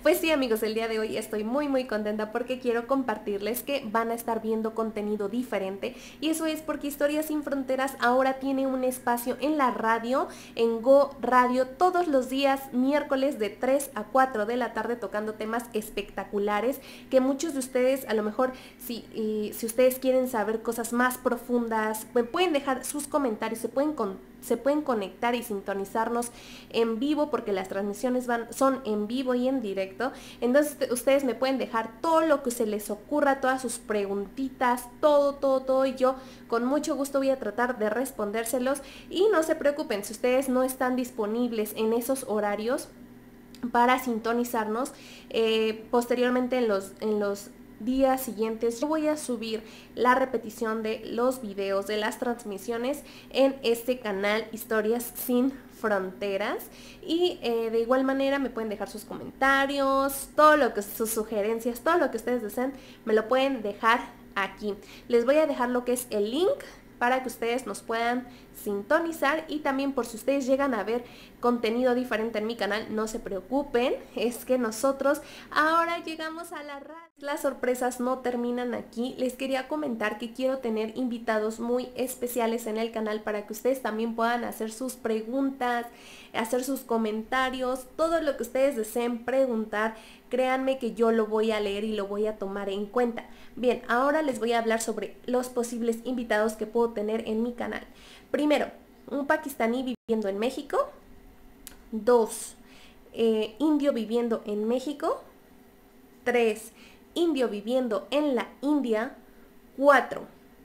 Pues sí, amigos, el día de hoy estoy muy contenta porque quiero compartirles que van a estar viendo contenido diferente, y eso es porque Historias Sin Fronteras ahora tiene un espacio en la radio, en Go Radio, todos los días miércoles de 3 a 4 de la tarde, tocando temas espectaculares que muchos de ustedes, a lo mejor si ustedes quieren saber cosas más profundas, me pueden dejar sus comentarios, se pueden conectar y sintonizarnos en vivo, porque las transmisiones son en vivo y en directo. Entonces ustedes me pueden dejar todo lo que se les ocurra, todas sus preguntitas, todo, y yo con mucho gusto voy a tratar de respondérselos. Y no se preocupen, si ustedes no están disponibles en esos horarios para sintonizarnos, posteriormente en los días siguientes yo voy a subir la repetición de los videos de las transmisiones en este canal Historias Sin Fronteras. Y de igual manera me pueden dejar sus comentarios, sus sugerencias, todo lo que ustedes deseen, me lo pueden dejar aquí. Les voy a dejar lo que es el link para que ustedes nos puedan sintonizar, y también por si ustedes llegan a ver contenido diferente en mi canal, no se preocupen, es que nosotros ahora llegamos a la radio. Las sorpresas no terminan aquí. Les quería comentar que quiero tener invitados muy especiales en el canal para que ustedes también puedan hacer sus preguntas, hacer sus comentarios, todo lo que ustedes deseen preguntar. Créanme que yo lo voy a leer y lo voy a tomar en cuenta. Bien, ahora les voy a hablar sobre los posibles invitados que puedo tener en mi canal. Primero, un pakistaní viviendo en México. 2, indio viviendo en México. 3, indio viviendo en la India. 4,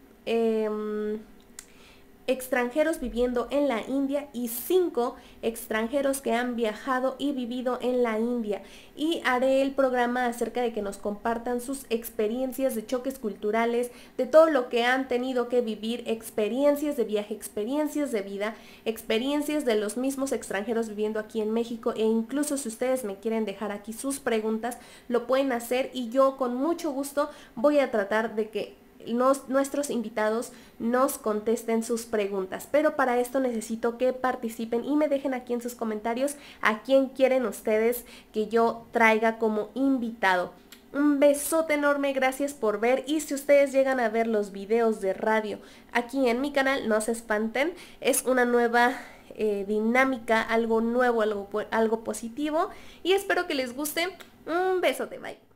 extranjeros viviendo en la India. Y 5, extranjeros que han viajado y vivido en la India. Y haré el programa acerca de que nos compartan sus experiencias de choques culturales, de todo lo que han tenido que vivir, experiencias de viaje, experiencias de vida, experiencias de los mismos extranjeros viviendo aquí en México. E incluso si ustedes me quieren dejar aquí sus preguntas, lo pueden hacer, y yo con mucho gusto voy a tratar de que nuestros invitados nos contesten sus preguntas. Pero para esto necesito que participen y me dejen aquí en sus comentarios a quién quieren ustedes que yo traiga como invitado. Un besote enorme, gracias por ver, y si ustedes llegan a ver los videos de radio aquí en mi canal, no se espanten, es una nueva dinámica, algo nuevo, algo positivo, y espero que les guste. Un besote, bye.